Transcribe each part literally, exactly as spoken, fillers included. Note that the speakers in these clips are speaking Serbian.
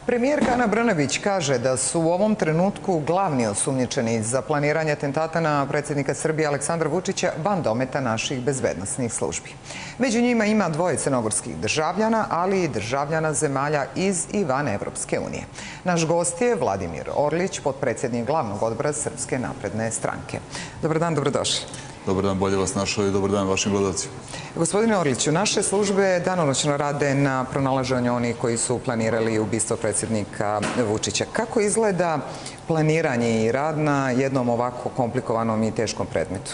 Premijerka Ana Brnabić kaže da su u ovom trenutku glavni osumnjičeni za planiranje atentata na predsjednika Srbije Aleksandra Vučića van dometa naših bezbednosnih službi. Među njima ima dvoje crnogorskih državljana, ali i državljana zemalja iz i van Evropske unije. Naš gost je Vladimir Orlić, potpredsjednik glavnog odbora Srpske napredne stranke. Dobar dan, dobrodošli. Dobar dan, bolje vas našao i dobar dan vašim gledalcima. Gospodine Orliću, naše službe danonoćno rade na pronalaženju onih koji su planirali ubistvo predsjednika Vučića. Kako izgleda planiranje i rad na jednom ovako komplikovanom i teškom predmetu?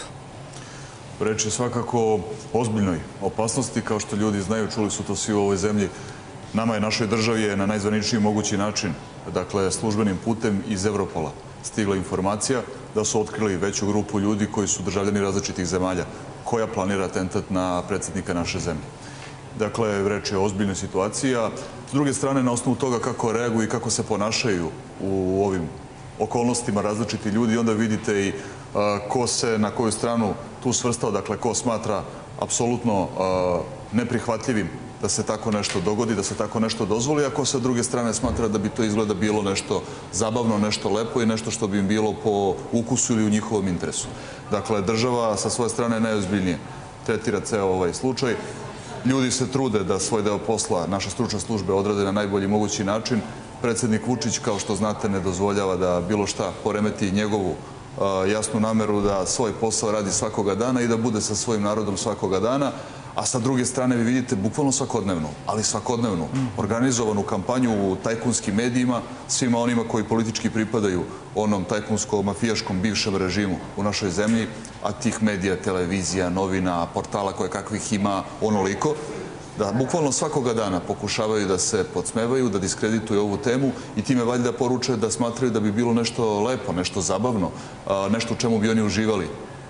Reč je svakako o ozbiljnoj opasnosti. Kao što ljudi znaju, čuli su to svi u ovoj zemlji. Nama je, našoj državi je na najzvaničniji mogući način, dakle službenim putem iz Evropola, stigla informacija da su otkrili veću grupu ljudi koji su državljani različitih zemalja koja planira atentat na predsjednika naše zemlje. Dakle, reč je o ozbiljnoj situaciji, a s druge strane, na osnovu toga kako reaguju i kako se ponašaju u ovim okolnostima različiti ljudi, onda vidite i ko se na koju stranu tu svrstao, dakle, ko smatra apsolutno neprihvatljivim da se tako nešto dogodi, da se tako nešto dozvoli, ako sa druge strane smatra da bi to izgleda bilo nešto zabavno, nešto lepo i nešto što bi im bilo po ukusu ili u njihovom interesu. Dakle, država sa svoje strane najozbiljnije tretira ceo ovaj slučaj. Ljudi se trude da svoj deo posla, naše stručne službe, odrade na najbolji mogući način. Predsjednik Vučić, kao što znate, ne dozvoljava da bilo šta poremeti njegovu jasnu nameru da svoj posao radi svakoga dana i da bude sa svojim narodom svakoga dana. A sa druge strane vi vidite bukvalno svakodnevnu, ali svakodnevnu organizovanu kampanju u tajkunskim medijima, svima onima koji politički pripadaju onom tajkunsko-mafijaškom bivšem režimu u našoj zemlji, a tih medija, televizija, novina, portala koje kakvih ima onoliko, da bukvalno svakoga dana pokušavaju da se podsmevaju, da diskredituju ovu temu i time valjda poruče da smatraju da bi bilo nešto lepo, nešto zabavno, nešto u čemu bi oni uživali,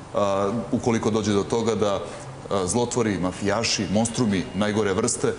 ukoliko dođe do toga da zlotvori, mafijaši, monstrumi najgore vrste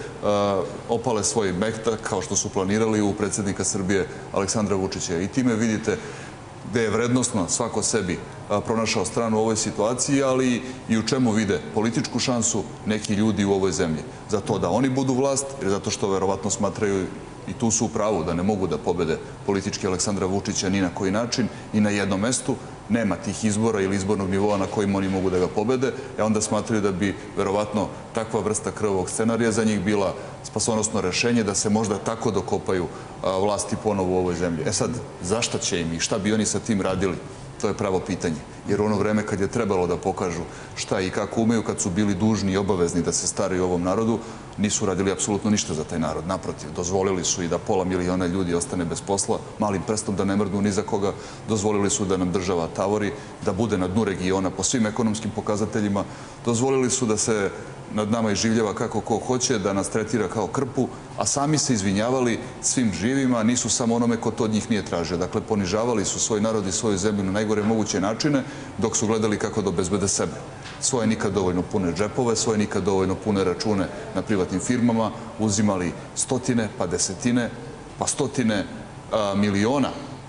opale svoj metak kao što su planirali u predsjednika Srbije Aleksandra Vučića. I time vidite gde je vrednostno svako sebi pronašao stranu u ovoj situaciji, ali i u čemu vide političku šansu neki ljudi u ovoj zemlji. Za to da oni budu vlast, jer zato što verovatno smatraju i tu su u pravu da ne mogu da pobede politički Aleksandra Vučića ni na koji način i na jednom mestu. Nema tih izbora ili izbornog nivoa na kojim oni mogu da ga pobede, e onda smatraju da bi verovatno takva vrsta krvavog scenarija za njih bila spasonosno rešenje da se možda tako dokopaju vlasti ponovo u ovoj zemlji. E sad, zašta će im i šta bi oni sa tim radili? To je pravo pitanje. Jer u ono vreme kad je trebalo da pokažu šta i kako umeju, kad su bili dužni i obavezni da se staraju o ovom narodu, nisu radili apsolutno ništa za taj narod. Naprotiv, dozvolili su i da pola miliona ljudi ostane bez posla, malim prstom da ne mrdnu ni za koga, dozvolili su da nam država tavori, da bude na dnu regiona po svim ekonomskim pokazateljima, dozvolili su da se nad nama iživljava kako ko hoće, da nas tretira kao krpu, a sami se izvinjavali svim živima, nisu samo onome ko to od njih nije tražio. Dakle, ponižavali su svoj narod i svoju zemlju na najgore moguće načine, dok su gledali kako da obezbede sebe. Svoje nikad dovoljno pune džepove, svoje nikad dovoljno pune račune na privatnim firmama, uzimali stotine, pa desetine, pa stotine miliona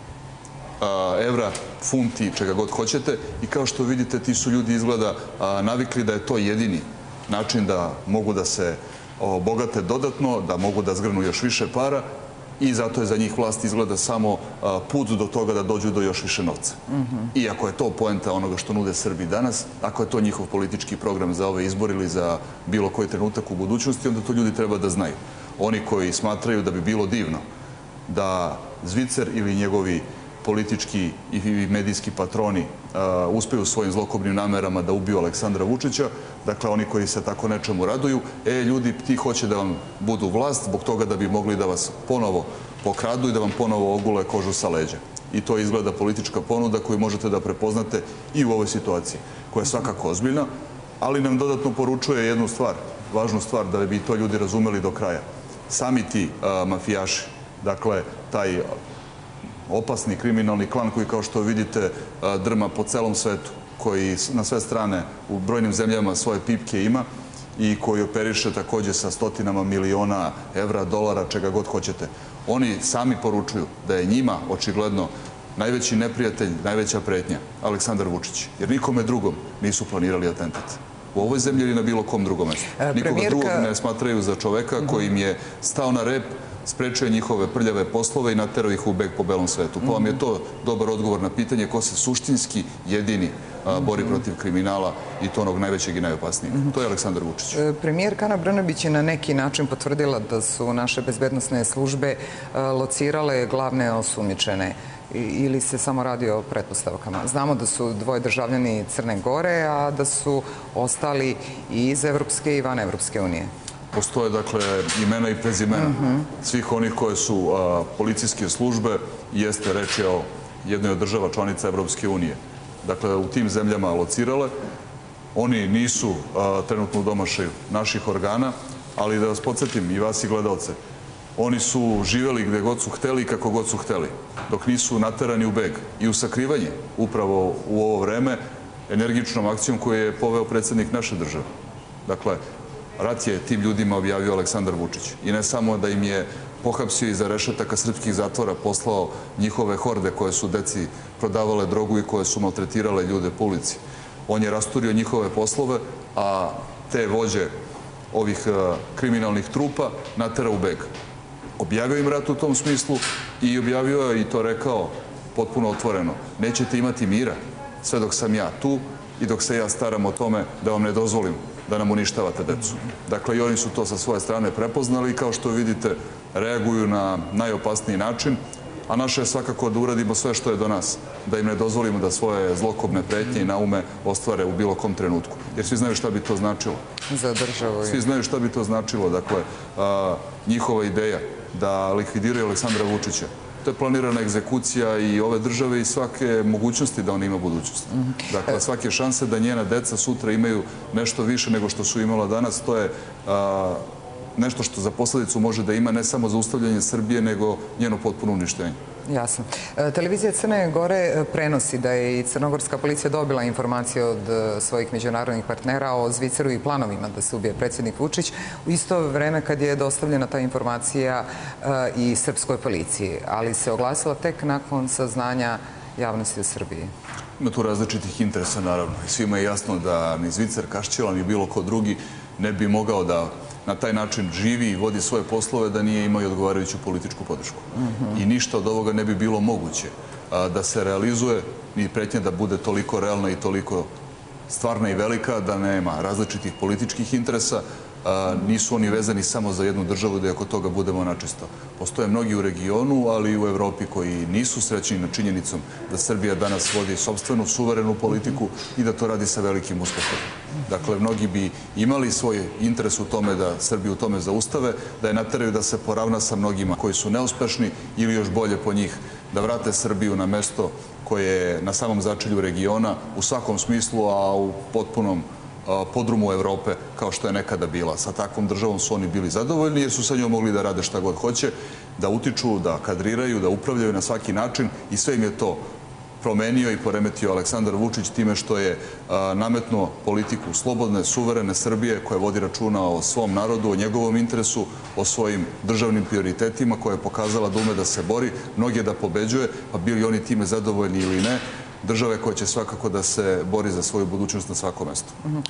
evra, funti, čega god hoćete. I kao što vidite, ti su ljudi izgleda navikli da je to jedini način da mogu da se obogate dodatno, da mogu da zgrnu još više para i zato je za njih vlast izgleda samo put do toga da dođu do još više novca. I ako je to poenta onoga što nude Srbi danas, ako je to njihov politički program za ove izbor ili za bilo koji trenutak u budućnosti, onda to ljudi treba da znaju. Oni koji smatraju da bi bilo divno da Zvicer ili njegovi politički i medijski patroni uspeju svojim zlokobnim namerama da ubiju Aleksandra Vučića, dakle oni koji se tako nečemu raduju, e, ljudi, ti hoće da vam budu vlast zbog toga da bi mogli da vas ponovo pokradu i da vam ponovo ogule kožu sa leđa. I to izgleda politička ponuda koju možete da prepoznate i u ovoj situaciji, koja je svakako ozbiljna, ali nam dodatno poručuje jednu stvar, važnu stvar, da bi to ljudi razumeli do kraja. Sami ti mafijaši, dakle, taj opasni kriminalni klan koji, kao što vidite, drma po celom svetu, koji na sve strane u brojnim zemljama svoje pipke ima i koji operiše takođe sa stotinama miliona evra, dolara, čega god hoćete. Oni sami poručuju da je njima očigledno najveći neprijatelj, najveća pretnja Aleksandar Vučić, jer nikome drugom nisu planirali atentat. U ovoj zemlji ili na bilo kom drugom mestu. Nikoga drugog ne smatraju za čoveka koji im je stao na rep sprečio njihove prljave poslove i naterao ih u beg po belom svetu. Pa vam je to dobar odgovor na pitanje ko se suštinski jedini bori protiv kriminala i to onog najvećeg i najopasnijeg. To je Aleksandar Vučić. Premijerka Ana Brnabić je na neki način potvrdila da su naše bezbednosne službe locirale glavne osumnjičene ili se samo radi o pretpostavkama. Znamo da su dvoje državljani Crne Gore, a da su ostali i iz Evropske i van Evropske unije. Postoje, dakle, imena i prezimena svih onih koje su policijske službe i jeste reč o jednoj od država članica Evropske unije. Dakle, u tim zemljama locirale. Oni nisu trenutno u domašaju naših organa, ali da vas podsjetim i vas i gledalce, oni su živeli gde god su hteli i kako god su hteli, dok nisu naterani u beg i u sakrivanje upravo u ovo vreme energičnom akcijom koju je poveo predsjednik naše države. Dakle, rat je tim ljudima objavio Aleksandar Vučić. I ne samo da im je pohapsio iza rešetaka srpskih zatvora, poslao njihove horde koje su deci prodavale drogu i koje su maltretirale ljude po ulici. On je rasturio njihove poslove, a te vođe ovih kriminalnih trupa natera u beg. Objavio im rat u tom smislu i objavio je i to rekao potpuno otvoreno. Nećete imati mira sve dok sam ja tu i dok se ja staram o tome da vam ne dozvolim da nam uništavate decu. Dakle, i oni su to sa svoje strane prepoznali i kao što vidite reaguju na najopasniji način, a naše je svakako da uradimo sve što je do nas, da im ne dozvolimo da svoje zlokobne pretnje i naume ostvare u bilo kom trenutku. Jer svi znaju šta bi to značilo. Za državu. Svi znaju šta bi to značilo. Dakle, njihova ideja da likvidiraju Aleksandra Vučića, to je planirana egzekucija i ove države i svake mogućnosti da ona ima budućnost. Dakle, svake šanse da njena deca sutra imaju nešto više nego što su imala danas, to je nešto što za posledicu može da ima ne samo zaustavljanje Srbije, nego njeno potpuno uništenje. Jasno. Televizija Crne Gore prenosi da je i crnogorska policija dobila informacije od svojih međunarodnih partnera o Zviceru i planovima da se ubije predsjednik Vučić u isto vreme kad je dostavljena ta informacija i srpskoj policiji, ali se oglasila tek nakon saznanja javnosti u Srbiji. Ima tu različitih interesa, naravno. I svima je jasno da ni Zvicer, Kašćela, ni bilo ko drugi ne bi mogao da na taj način živi i vodi svoje poslove da nije imao i odgovarajuću političku podršku. I ništa od ovoga ne bi bilo moguće da se realizuje ni pretnje da bude toliko realna i toliko stvarna i velika, da nema različitih političkih interesa. Nisu oni vezani samo za jednu državu da oko toga budemo načisto. Postoje mnogi u regionu, ali i u Evropi koji nisu srećni na činjenicom da Srbija danas vodi sopstvenu, suverenu politiku i da to radi sa velikim uspehom. Dakle, mnogi bi imali svoj interes u tome da Srbiju u tome zaustave, da je nateraju da se poravna sa mnogima koji su neuspešni ili još bolje po njih, da vrate Srbiju na mesto koje je na samom začelju regiona u svakom smislu, a u potpunom podrumu Evrope kao što je nekada bila. Sa takvom državom su oni bili zadovoljni jer su sa njom mogli da rade šta god hoće, da utiču, da kadriraju, da upravljaju na svaki način i sve im je to promenio i poremetio Aleksandar Vučić time što je nametnuo politiku slobodne, suverene Srbije koja vodi računa o svom narodu, o njegovom interesu, o svojim državnim prioritetima, koja je pokazala da ume da se bori, mnoge da pobeđuje, pa bili oni time zadovoljni ili ne, države koja će svakako da se bori za svoju budućnost na svakom mestu.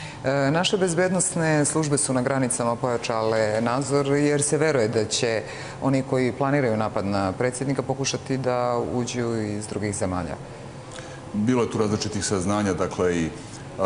Naše bezbednostne službe su na granicama pojačale nadzor jer se veruje da će oni koji planiraju napad na predsjednika pokušati da uđu iz drugih zemalja. Bilo je tu različitih saznanja, dakle i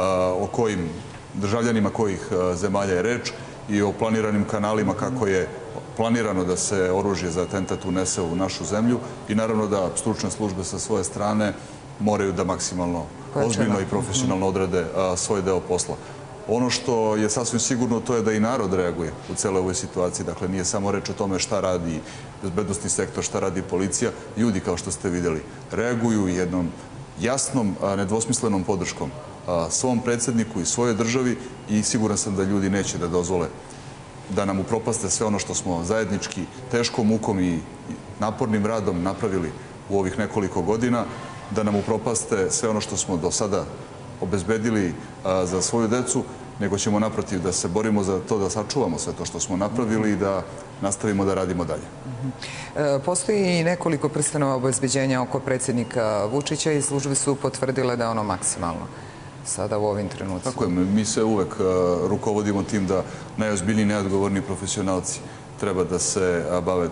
o kojim državljanima kojih zemalja je reč i o planiranim kanalima kako je planirano da se oružje za atentat unese u našu zemlju i naravno da stručne službe sa svoje strane moraju da maksimalno ozbiljno i profesionalno odrade svoj deo posla. Ono što je sasvim sigurno to je da i narod reaguje u celoj ovoj situaciji. Dakle, nije samo reč o tome šta radi bezbednosni sektor, šta radi policija. Ljudi, kao što ste vidjeli, reaguju jednom jasnom, nedvosmislenom podrškom svom predsjedniku i svojoj državi i siguran sam da ljudi neće da dozvole da nam upropaste sve ono što smo zajednički teškom mukom i napornim radom napravili u ovih nekoliko godina, da nam upropaste sve ono što smo do sada obezbedili za svoju decu, nego ćemo naprotiv da se borimo za to da sačuvamo sve to što smo napravili i da nastavimo da radimo dalje. Postoji i nekoliko prstenova obezbeđenja oko predsjednika Vučića i službe su potvrdile da je ono maksimalno sada u ovim trenucima. Tako je, mi se uvek rukovodimo tim da najozbiljniji, najodgovorniji profesionalci treba da se bave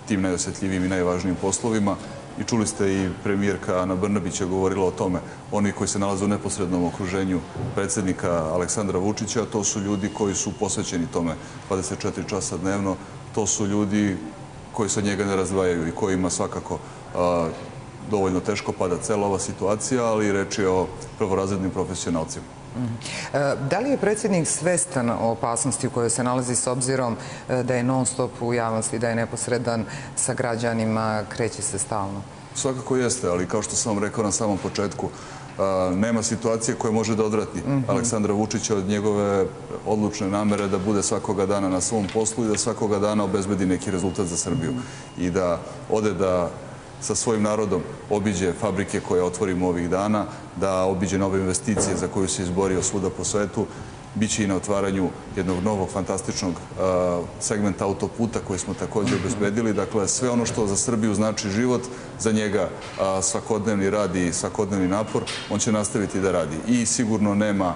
tim najosjetljivijim i najvažnijim poslovima. I čuli ste i premijerka Ana Brnabić je govorila o tome. Oni koji se nalaze u neposrednom okruženju predsjednika Aleksandra Vučića, to su ljudi koji su posvećeni tome dvadeset četiri časa dnevno. To su ljudi koji se od njega ne razdvajaju i kojima svakako dovoljno teško pada cela ova situacija, ali reč je o prvorazrednim profesionalcima. Da li je predsjednik svestan o opasnosti u kojoj se nalazi s obzirom da je non stop u javnosti, da je neposredan sa građanima, kreće se stalno? Svakako jeste, ali kao što sam vam rekao na samom početku, nema situacije koje može da odvrati Aleksandra Vučića od njegove odlučne namere da bude svakoga dana na svom poslu i da svakoga dana obezbedi neki rezultat za Srbiju i da ode da sa svojim narodom obiđe fabrike koje otvorimo ovih dana, da obiđe nove investicije za koju se izborio svuda po svetu. Biće i na otvaranju jednog novog fantastičnog segmenta autoputa koji smo također obezbedili. Dakle, sve ono što za Srbiju znači život, za njega svakodnevni rad i svakodnevni napor, on će nastaviti da radi. I sigurno nema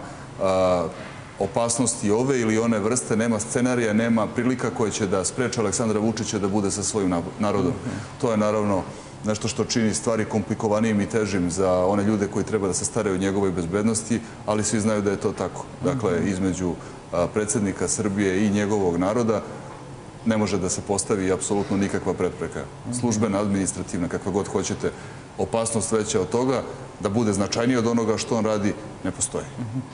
opasnosti ove ili one vrste, nema scenarija, nema prilika koje će da spreče Aleksandra Vučića da bude sa svojim narodom. To je naravno nešto što čini stvari komplikovanijim i težim za one ljude koji treba da se staraju o njegovoj bezbednosti, ali svi znaju da je to tako. Dakle, između predsjednika Srbije i njegovog naroda ne može da se postavi apsolutno nikakva prepreka. Službena, administrativna, kakva god hoćete, opasnost veća od toga, da bude značajnije od onoga što on radi, ne postoji.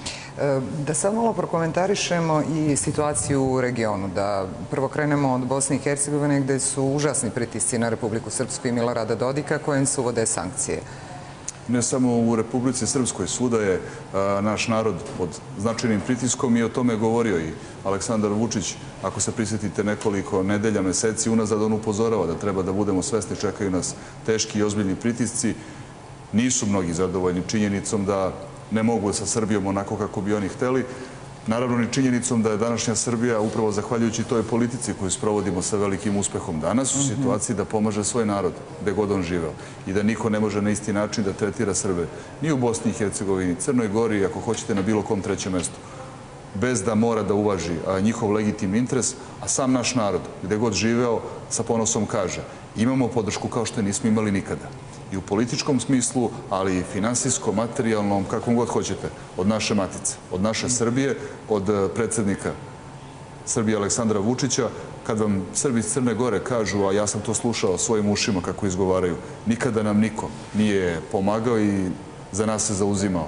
Da sad malo prokomentarišemo i situaciju u regionu. Da prvo krenemo od Bosne i Hercegovine gde su užasni pritisci na Republiku Srpsku i Milorada Dodika kojim se uvode sankcije. Ne samo u Republici Srpskoj, svuda je naš narod pod značajnim pritiskom i o tome govorio i Aleksandar Vučić. Ako se prisjetite nekoliko nedelja, meseci unazad, on upozorava da treba da budemo svesni, čekaju nas teški i ozbiljni pritisci. Nisu mnogi zadovoljni činjenicom da ne mogu sa Srbijom onako kako bi oni hteli. Naravno, ni činjenicom da je današnja Srbija, upravo zahvaljujući toj politici koju sprovodimo sa velikim uspehom danas, u situaciji da pomaže svoj narod, gde god on živeo. I da niko ne može na isti način da tretira Srbe. Ni u Bosni i Hercegovini, Crnoj Gori, ako hoćete na bilo kom trećem mestu. Bez da mora da uvaži njihov legitimni interes, a sam naš narod, gde god živeo, sa ponosom kaže: imamo podršku kao što je nismo imali nikada. I u političkom smislu, ali i finansijskom, materijalnom, kakvom god hoćete, od naše matice, od naše Srbije, od predsjednika Srbije Aleksandra Vučića. Kad vam Srbi iz Crne Gore kažu, a ja sam to slušao svojim ušima kako izgovaraju, nikada nam niko nije pomagao i za nas se zauzimao.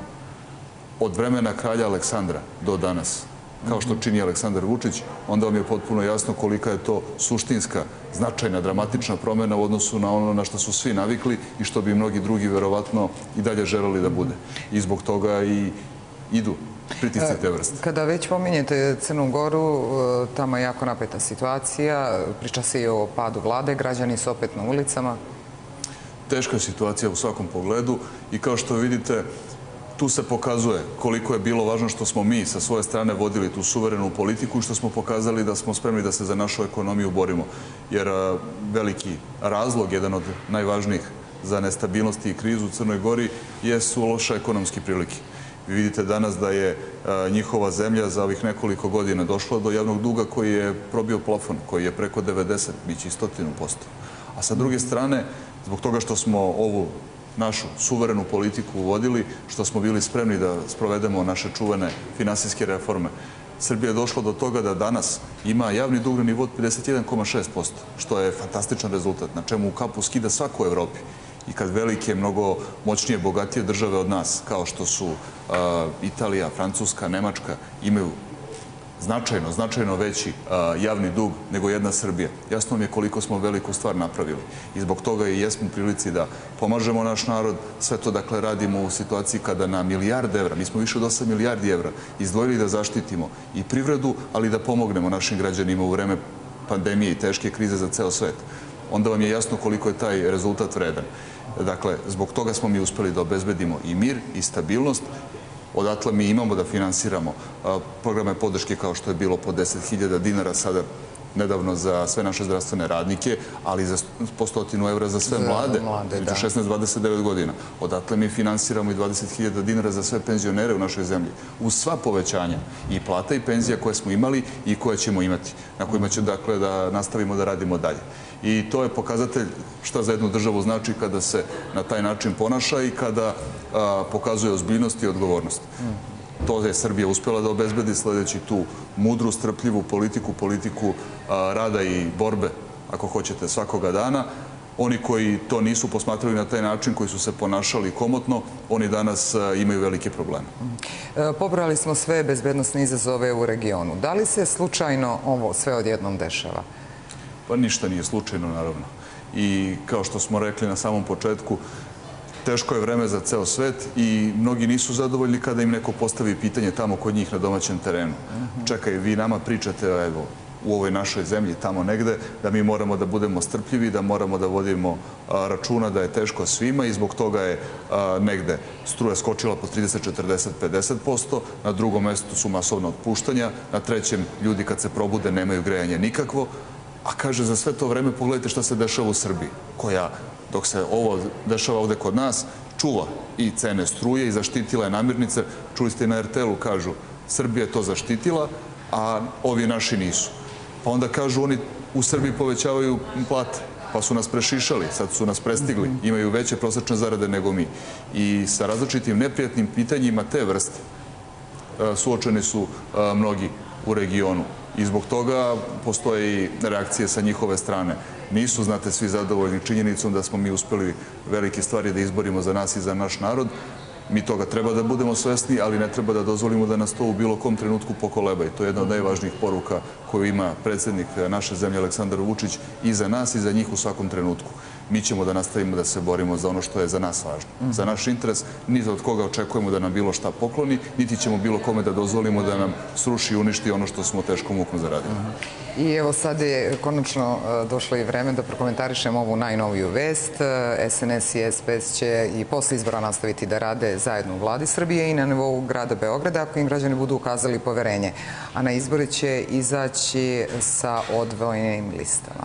Od vremena kralja Aleksandra do danas, kao što čini Aleksandar Vučić, onda vam je potpuno jasno kolika je to suštinska, značajna, dramatična promjena u odnosu na ono na što su svi navikli i što bi mnogi drugi verovatno i dalje želeli da bude. I zbog toga i idu pritisci te vrste. Kada već pominjete Crnu Goru, tamo je jako napeta situacija, priča se i o padu vlade, građani su opet na ulicama. Teška je situacija u svakom pogledu i kao što vidite, tu se pokazuje koliko je bilo važno što smo mi sa svoje strane vodili tu suverenu politiku i što smo pokazali da smo spremni da se za našu ekonomiju borimo. Jer veliki razlog, jedan od najvažnijih za nestabilnost i krizu u Crnoj Gori, jesu loše ekonomske prilike. Vi vidite danas da je njihova zemlja za ovih nekoliko godina došla do javnog duga koji je probio plafon, koji je preko devedeset, biće i stotinu posto. A sa druge strane, zbog toga što smo ovu našu suverenu politiku uvodili, što smo bili spremni da sprovedemo naše čuvene finansijske reforme, Srbija je došla do toga da danas ima javni dug na nivou od pedeset jedan zarez šest posto, što je fantastičan rezultat, na čemu u kapu skida svako u Evropi. I kad velike, mnogo moćnije, bogatije države od nas, kao što su Italija, Francuska, Nemačka, imaju značajno, značajno veći javni dug nego jedna Srbija. Jasno mi je koliko smo veliku stvar napravili. I zbog toga i jesmo u prilici da pomažemo naš narod. Sve to, dakle, radimo u situaciji kada na milijarde evra, mi smo više od osam milijardi evra izdvojili da zaštitimo i privredu, ali da pomognemo našim građanima u vreme pandemije i teške krize za ceo svet. Onda vam je jasno koliko je taj rezultat vredan. Dakle, zbog toga smo mi uspeli da obezbedimo i mir i stabilnost. Odatle mi imamo da finansiramo programe podrške kao što je bilo po deset hiljada dinara, sada nedavno za sve naše zdravstvene radnike, ali za po stotinu evra za sve mlade, među šesnaest i dvadeset devet godina. Odatle mi finansiramo i dvadeset hiljada dinara za sve penzionere u našoj zemlji. Uz sva povećanja i plata i penzija koje smo imali i koje ćemo imati, na kojima će dakle da nastavimo da radimo dalje. I to je pokazatelj šta za jednu državu znači kada se na taj način ponaša i kada a, pokazuje ozbiljnost i odgovornost. To je Srbija uspjela da obezbedi sledeći tu mudru, strpljivu politiku, politiku a, rada i borbe, ako hoćete, svakoga dana. Oni koji to nisu posmatrali na taj način, koji su se ponašali komotno, oni danas a, imaju velike probleme. E, pobrali smo sve bezbednosne izazove u regionu. Da li se slučajno ovo sve odjednom dešava? Pa ništa nije slučajno, naravno. I kao što smo rekli na samom početku, teško je vreme za ceo svet i mnogi nisu zadovoljni kada im neko postavi pitanje tamo kod njih na domaćem terenu. Čekaj, vi nama pričate, evo, u ovoj našoj zemlji, tamo negde, da mi moramo da budemo strpljivi, da moramo da vodimo a, računa da je teško svima i zbog toga je a, negde struja skočila po trideset, četrdeset, pedeset posto, na drugom mestu su masovna otpuštanja, na trećem ljudi kad se probude nemaju grejanje nikakvo, a kaže za sve to vreme pogledajte šta se dešava u Srbiji, koja dok se ovo dešava ovde kod nas, čuva i cene struje i zaštitila je namirnice. Čuli ste i na er te el-u, kažu, Srbija je to zaštitila, a ovi naši nisu. Pa onda kažu, oni u Srbiji povećavaju plate, pa su nas prešišali, sad su nas prestigli, imaju veće prosečne zarade nego mi. I sa različitim neprijatnim pitanjima te vrste suočeni su mnogi u regionu. I zbog toga postoje i reakcije sa njihove strane. Nisu, znate, svi zadovoljni činjenicom da smo mi uspeli velike stvari da izborimo za nas i za naš narod. Mi toga treba da budemo svesni, ali ne treba da dozvolimo da nas to u bilo kom trenutku pokoleba. I to je jedna od najvažnijih poruka koju ima predsjednik naše zemlje Aleksandar Vučić i za nas i za njih u svakom trenutku. Mi ćemo da nastavimo da se borimo za ono što je za nas važno. Za naš interes, niti od koga očekujemo da nam bilo šta pokloni, niti ćemo bilo kome da dozvolimo da nam sruši i uništi ono što smo teškom mukom zaradili. I evo sad je konačno došlo i vreme da prokomentarišemo ovu najnoviju vest. es en es i es pe es će i posle izbora nastaviti da rade zajedno u vladi Srbije i na nivou grada Beograda ako im građani budu ukazali poverenje. A na izbore će izaći sa odvojenim listama.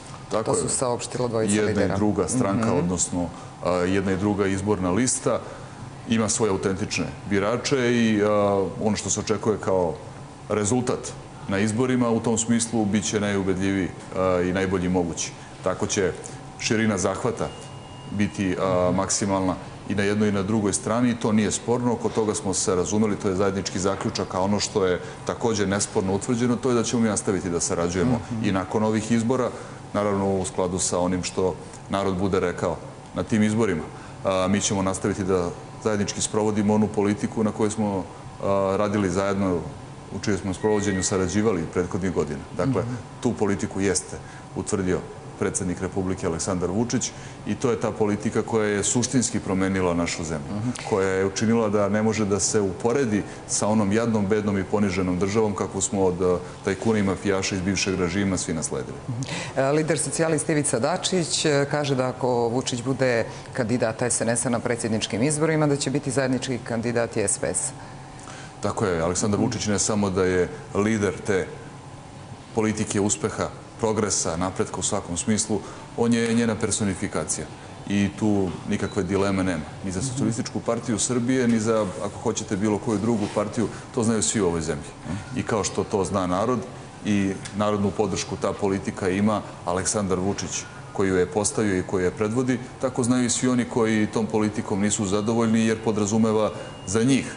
To su saopštila dvojica lidera. Jedna i druga stranka, odnosno jedna i druga izborna lista, ima svoje autentične birače i ono što se očekuje kao rezultat na izborima, u tom smislu bit će najubedljiviji i najbolji mogući. Tako će širina zahvata biti maksimalna i na jednoj i na drugoj strani i to nije sporno. Oko toga smo se razumeli, to je zajednički zaključak, a ono što je također nesporno utvrđeno, to je da ćemo mi nastaviti da sarađujemo i nakon ovih izbora, naravno u skladu sa onim što narod bude rekao na tim izborima. Mi ćemo nastaviti da zajednički sprovodimo onu politiku na kojoj smo radili zajedno, u čijem smo sprovođenju sarađivali prethodnih godina. Dakle, tu politiku jeste utvrdio predsjednik Republike Aleksandar Vučić i to je ta politika koja je suštinski promenila našu zemlju, koja je učinila da ne može da se uporedi sa onom jadnom, bednom i poniženom državom kako smo od tajkuna i mafijaša iz bivšeg režima svi nasledili. Lider socijalista Ivica Dačić kaže da ako Vučić bude kandidat es en es-a na predsjedničkim izborima, da će biti zajednički kandidat i es pe es. Tako je, Aleksandar Vučić ne samo da je lider te politike uspeha, progresa, napretka u svakom smislu, on je njena personifikacija. I tu nikakve dileme nema. Ni za Socijalističku partiju Srbije, ni za, ako hoćete, bilo koju drugu partiju, to znaju svi u ovoj zemlji. I kao što to zna narod i narodnu podršku ta politika ima Aleksandar Vučić, koju je postavio i koju je predvodi, tako znaju i svi oni koji tom politikom nisu zadovoljni jer podrazumeva za njih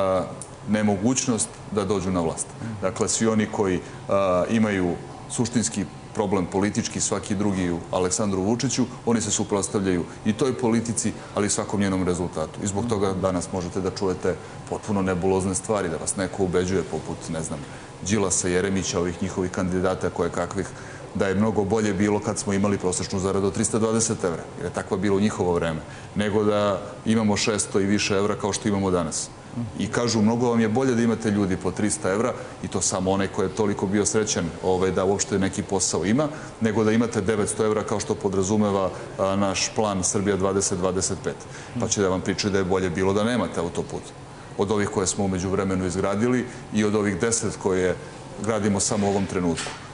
nemogućnost da dođu na vlast. Dakle, svi oni koji imaju suštinski problem politički, svaki drugi u Aleksandru Vučiću, oni se suprotstavljaju i toj politici, ali i svakom njenom rezultatu. I zbog toga danas možete da čujete potpuno nebulozne stvari, da vas neko ubeđuje poput, ne znam, Đilasa, Jeremića, ovih njihovih kandidata koje kakvih, da je mnogo bolje bilo kad smo imali prosječnu zaradu od trista dvadeset evra, jer je takva bilo u njihovo vreme, nego da imamo šesto i više evra kao što imamo danas. I kažu, mnogo vam je bolje da imate ljudi po trista evra, i to samo onaj koji je toliko bio srećan da uopšte neki posao ima, nego da imate devetsto evra kao što podrazumeva naš plan Srbija dvadeset dvadeset pet. Pa će da vam pričaju da je bolje bilo da nemate autoput. Od ovih koje smo umeđu vremenu izgradili i od ovih deset koje gradimo samo u ovom trenutku.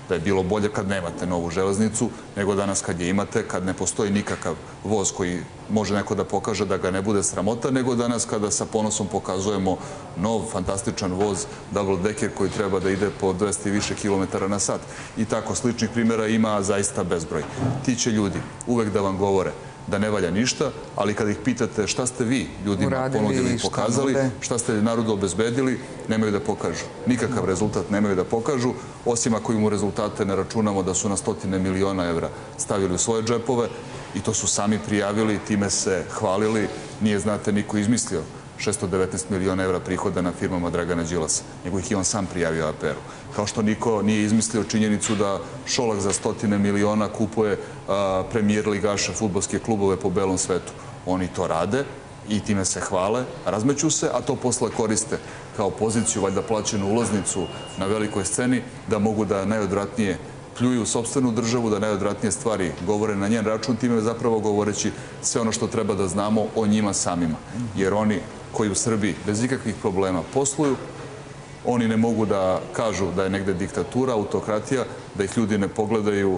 da je bilo bolje kad nemate novu železnicu, nego danas kad je imate, kad ne postoji nikakav voz koji može neko da pokaže da ga ne bude sramota, nego danas kada sa ponosom pokazujemo nov, fantastičan voz, double decker koji treba da ide po dvesta i više kilometara na sat. I tako sličnih primjera ima zaista bezbroj. Ti će ljudi uvek da vam govore da ne valja ništa, ali kada ih pitate šta ste vi ljudima ponudili i pokazali, šta ste narodu obezbedili, nemaju da pokažu. Nikakav rezultat nemaju da pokažu, osim ako im u rezultate ne računamo da su na stotine miliona evra stavili u svoje džepove i to su sami prijavili, time se hvalili, nije, znate, niko izmislio šesto devetnaest miliona evra prihoda na firmama Dragana Đilasa, nego ih i on sam prijavio aferu. Kao što niko nije izmislio činjenicu da Šolak za stotine miliona kupuje premijer ligaša fudbalske klubove po belom svetu. Oni to rade i time se hvale, razmeću se, a to posle koriste kao poziciju, valjda plaćenu ulaznicu na velikoj sceni, da mogu da najodvratnije pljuju sopstvenu državu, da najodvratnije stvari govore na njen račun, time zapravo govoreći sve ono što treba da znamo o njima samima. Jer oni koji u Srbiji bez ikakvih problema posluju, oni ne mogu da kažu da je negde diktatura, autokratija, da ih ljudi ne pogledaju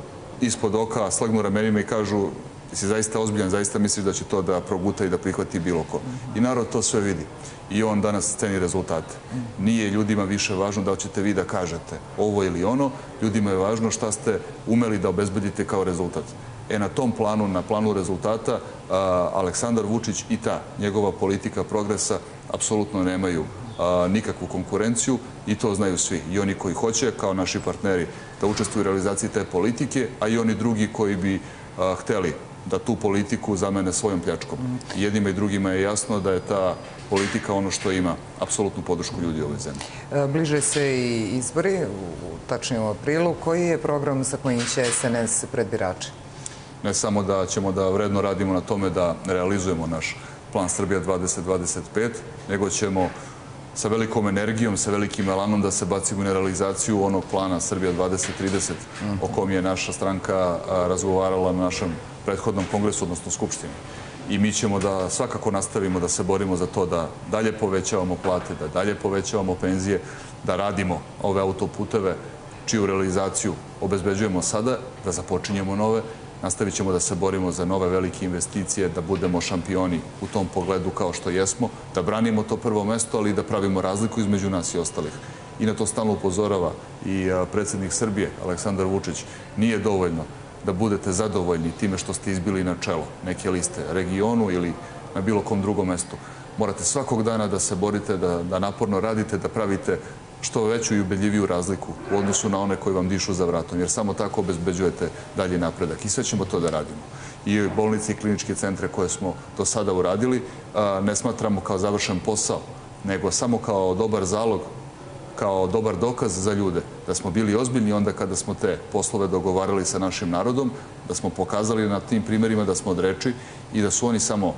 ispod oka, slegnu ramenima i kažu si zaista ozbiljan, zaista misliš da će to da proguta i da prihvati bilo ko. I narod to sve vidi. I on danas ceni rezultate. Nije ljudima više važno da li ćete vi da kažete ovo ili ono, ljudima je važno šta ste umeli da obezbedite kao rezultat. E, na tom planu, na planu rezultata, Aleksandar Vučić i ta njegova politika progresa apsolutno nemaju nikakvu konkurenciju i to znaju svi. I oni koji hoće, kao naši partneri, da učestvuju u realizaciji te politike, a i oni drugi koji bi hteli da tu politiku zamene svojom pljačkom. Jednima i drugima je jasno da je ta politika ono što ima apsolutnu podršku ljudi u ovoj zemlji. Bliže se i izbori, tačnije u aprilu. Koji je program sa kojim će S N S pred birače? Ne samo da ćemo da vredno radimo na tome da realizujemo naš plan Srbija dvadeset dvadeset pet, nego ćemo sa velikom energijom, sa velikim elanom da se bacimo na realizaciju onog plana Srbija dvadeset trideset o kom je naša stranka razgovarala na našem prethodnom kongresu, odnosno Skupštini. I mi ćemo da svakako nastavimo da se borimo za to da dalje povećavamo plate, da dalje povećavamo penzije, da radimo ove autoputeve čiju realizaciju obezbeđujemo sada, da započinjemo nove. Nastavit ćemo da se borimo za nove velike investicije, da budemo šampioni u tom pogledu kao što jesmo, da branimo to prvo mesto, ali i da pravimo razliku između nas i ostalih. I na to stalno upozorava i predsjednik Srbije, Aleksandar Vučić. Nije dovoljno da budete zadovoljni time što ste izbili na čelo neke liste regionu ili na bilo kom drugom mestu. Morate svakog dana da se borite, da, da naporno radite, da pravite što veću i ubedljiviju razliku u odnosu na one koji vam dišu za vratom, jer samo tako obezbeđujete dalji napredak. I sve ćemo to da radimo. I bolnice i kliničke centre koje smo do sada uradili ne smatramo kao završen posao, nego samo kao dobar zalog, kao dobar dokaz za ljude. Da smo bili ozbiljni onda kada smo te poslove dogovarali sa našim narodom, da smo pokazali na tim primjerima da smo od reči i da su oni samo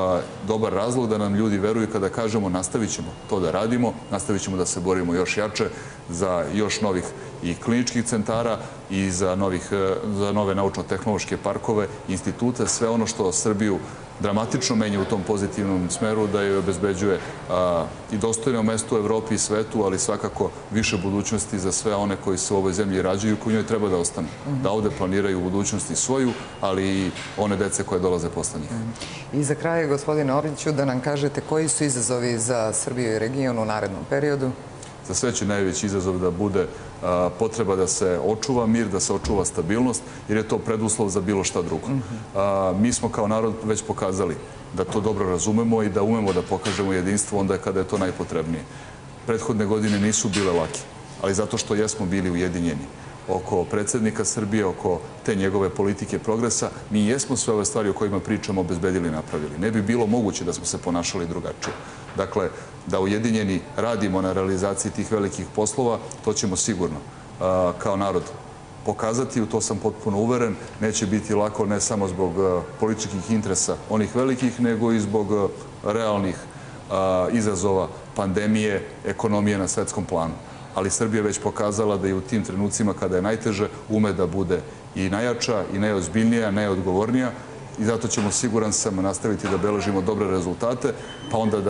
dobar razlog da nam ljudi veruju kada kažemo nastavit ćemo to da radimo, nastavit ćemo da se borimo još jače za još novih i kliničkih centara i za, novih, za nove naučno-tehnološke parkove, institute, sve ono što Srbiju dramatično menja u tom pozitivnom smeru, da joj obezbeđuje a, i dostojno mesto u Evropi i svetu, ali svakako više budućnosti za sve one koji se u ovoj zemlji rađaju i koji njoj treba da ostane. Da ovde planiraju u budućnosti svoju, ali i one dece koje dolaze posle njih. I za kraj, gospodine Orliću, da nam kažete koji su izazovi za Srbiju i region u narednom periodu? Za sve će najveći izazov da bude a, potreba da se očuva mir, da se očuva stabilnost, jer je to preduslov za bilo šta drugo. A, mi smo kao narod već pokazali da to dobro razumemo i da umemo da pokažemo jedinstvo onda kada je to najpotrebnije. Prethodne godine nisu bile lake, ali zato što jesmo bili ujedinjeni oko predsjednika Srbije, oko te njegove politike progresa, mi jesmo sve ove stvari o kojima pričamo obezbedili i napravili. Ne bi bilo moguće da smo se ponašali drugačije. Dakle, da ujedinjeni radimo na realizaciji tih velikih poslova, to ćemo sigurno a, kao narod pokazati, u to sam potpuno uveren. Neće biti lako ne samo zbog a, političkih interesa onih velikih, nego i zbog a, realnih a, izazova pandemije, ekonomije na svetskom planu. Ali Srbija je već pokazala da i u tim trenucima kada je najteže ume da bude i najjača, i najozbiljnija, najodgovornija i zato ćemo, siguran sam, nastaviti da beležimo dobre rezultate, pa onda da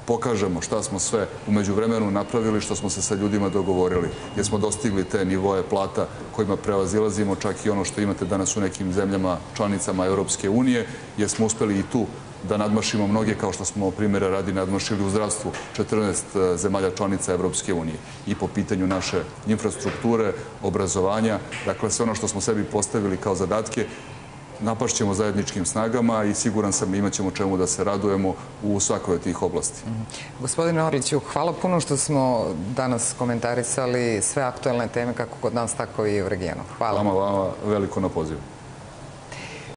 pokažemo šta smo sve u međuvremenu napravili, što smo se sa ljudima dogovorili, jer smo dostigli te nivoje plata kojima prevazilazimo čak i ono što imate danas u nekim zemljama članicama Europske unije, jer smo uspeli i tu da nadmašimo mnoge, kao što smo primjera radi nadmašili u zdravstvu četrnaest zemalja članica Evropske unije i po pitanju naše infrastrukture, obrazovanja, dakle sve ono što smo sebi postavili kao zadatke napašćemo zajedničkim snagama i siguran sam imat ćemo čemu da se radujemo u svakoj od tih oblasti. Gospodine Orliću, hvala puno što smo danas komentarisali sve aktuelne teme kako kod nas, tako i u regionu. Hvala. Vama, vama veliko na pozivu.